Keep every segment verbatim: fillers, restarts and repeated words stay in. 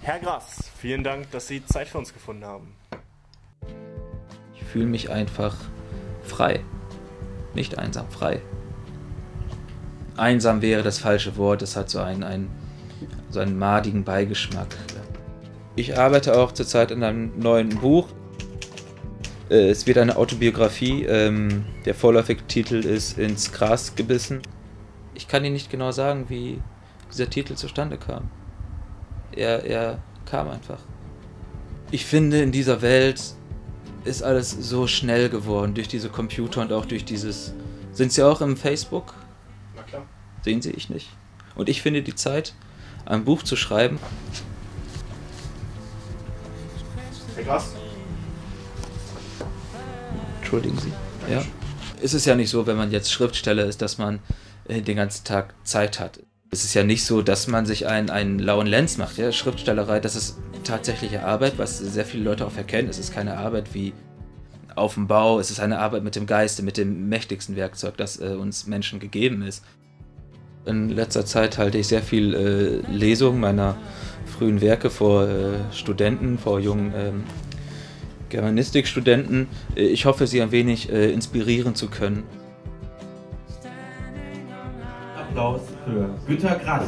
Herr Grass, vielen Dank, dass Sie Zeit für uns gefunden haben. Ich fühle mich einfach frei. Nicht einsam, frei. Einsam wäre das falsche Wort, es hat so einen, einen, so einen madigen Beigeschmack. Ich arbeite auch zurzeit an einem neuen Buch. Es wird eine Autobiografie, der vorläufige Titel ist Ins Gras gebissen. Ich kann Ihnen nicht genau sagen, wie dieser Titel zustande kam. Er, er kam einfach. Ich finde, in dieser Welt ist alles so schnell geworden, durch diese Computer und auch durch dieses... Sind Sie auch im Facebook? Na klar. Sehen Sie, ich nicht. Und ich finde die Zeit, ein Buch zu schreiben... Herr Grass? Entschuldigen Sie. Ja. Es ist ja nicht so, wenn man jetzt Schriftsteller ist, dass man äh, den ganzen Tag Zeit hat. Es ist ja nicht so, dass man sich einen, einen lauen Lenz macht. Ja? Schriftstellerei, das ist tatsächliche Arbeit, was sehr viele Leute auch erkennen. Es ist keine Arbeit wie auf dem Bau, es ist eine Arbeit mit dem Geiste, mit dem mächtigsten Werkzeug, das äh, uns Menschen gegeben ist. In letzter Zeit halte ich sehr viel äh, Lesungen meiner frühen Werke vor äh, Studenten, vor jungen ähm, Germanistikstudenten. Ich hoffe, sie ein wenig äh, inspirieren zu können. Applaus für Günter Grass.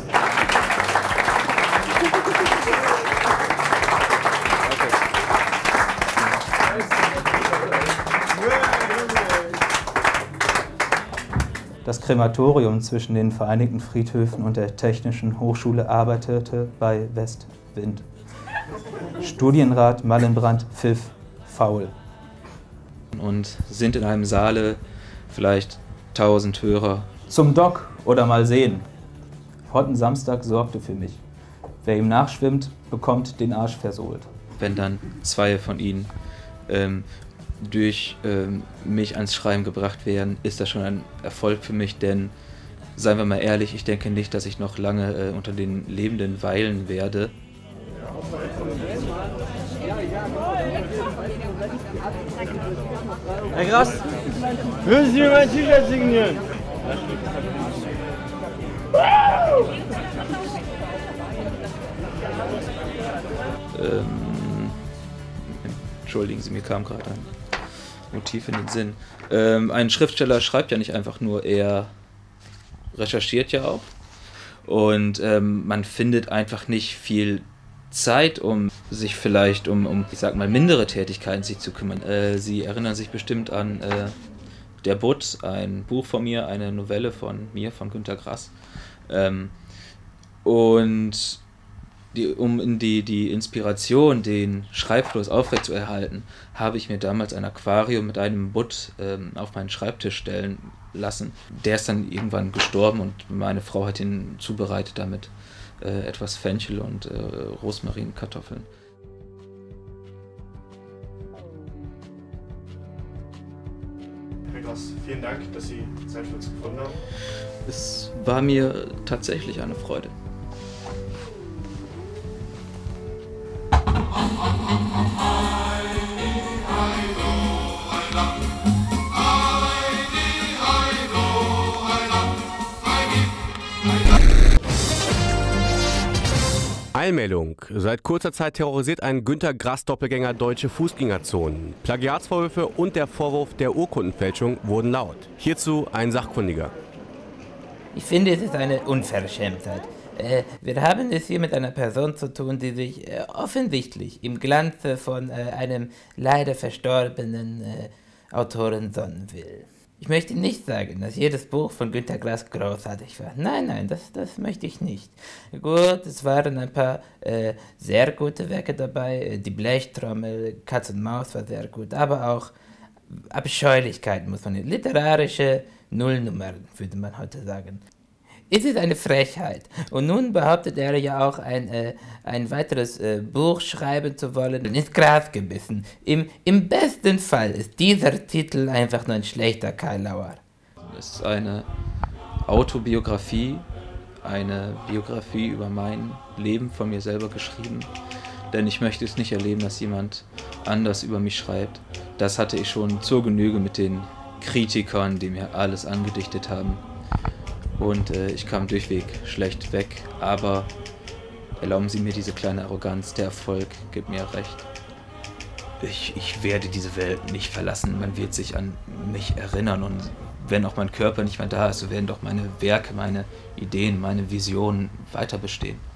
Das Krematorium zwischen den Vereinigten Friedhöfen und der Technischen Hochschule arbeitete bei Westwind. Studienrat Mallenbrand pfiff faul. Und sind in einem Saale vielleicht tausend Hörer. Zum Dock oder mal sehen. Hotten Samstag sorgte für mich. Wer ihm nachschwimmt, bekommt den Arsch versohlt. Wenn dann zwei von ihnen ähm, durch ähm, mich ans Schreiben gebracht werden, ist das schon ein Erfolg für mich, denn, seien wir mal ehrlich, ich denke nicht, dass ich noch lange äh, unter den Lebenden weilen werde. Herr Grass, würden Sie mir mein T-Shirt signieren? Ähm, entschuldigen Sie, mir kam gerade ein Motiv in den Sinn. Ähm, ein Schriftsteller schreibt ja nicht einfach nur, er recherchiert ja auch. Und ähm, man findet einfach nicht viel Zeit, um sich vielleicht um, um, ich sag mal, mindere Tätigkeiten sich zu kümmern. Äh, Sie erinnern sich bestimmt an äh, Der Butt, ein Buch von mir, eine Novelle von mir, von Günter Grass. Ähm, und die, um in die, die Inspiration, den Schreibfluss aufrechtzuerhalten, habe ich mir damals ein Aquarium mit einem Butt ähm, auf meinen Schreibtisch stellen lassen. Der ist dann irgendwann gestorben und meine Frau hat ihn zubereitet damit. Äh, etwas Fenchel und äh, Rosmarinkartoffeln. Herr Grass, vielen Dank, dass Sie Zeit für uns gefunden haben. Es war mir tatsächlich eine Freude. Eilmeldung. Seit kurzer Zeit terrorisiert ein Günter Grass-Doppelgänger deutsche Fußgängerzonen. Plagiatsvorwürfe und der Vorwurf der Urkundenfälschung wurden laut. Hierzu ein Sachkundiger. Ich finde, es ist eine Unverschämtheit. Äh, wir haben es hier mit einer Person zu tun, die sich äh, offensichtlich im Glanze von äh, einem leider verstorbenen äh, Autoren sonnen will. Ich möchte nicht sagen, dass jedes Buch von Günter Grass großartig war. Nein, nein, das, das möchte ich nicht. Gut, es waren ein paar äh, sehr gute Werke dabei. Die Blechtrommel, Katz und Maus war sehr gut, aber auch Abscheulichkeiten, muss man sagen. Literarische Nullnummern, würde man heute sagen. Es ist eine Frechheit. Und nun behauptet er ja auch, ein, äh, ein weiteres äh, Buch schreiben zu wollen. Ins Gras gebissen. Im, Im besten Fall ist dieser Titel einfach nur ein schlechter Karlauer. Es ist eine Autobiografie, eine Biografie über mein Leben von mir selber geschrieben. Denn ich möchte es nicht erleben, dass jemand anders über mich schreibt. Das hatte ich schon zur Genüge mit den Kritikern, die mir alles angedichtet haben. Und äh, ich kam durchweg schlecht weg, aber Erlauben Sie mir diese kleine Arroganz, der Erfolg gibt mir recht. Ich, ich werde diese Welt nicht verlassen, man wird sich an mich erinnern und wenn auch mein Körper nicht mehr da ist, so werden doch meine Werke, meine Ideen, meine Visionen weiter bestehen.